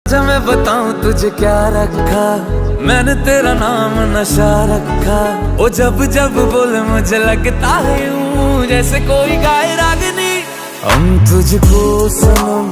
जब मैं बताऊं तुझे क्या रखा, मैंने तेरा नाम नशा रखा। ओ जब जब बोले मुझे लगता है यूं जैसे कोई गाए रागनी। हम तुझको सनम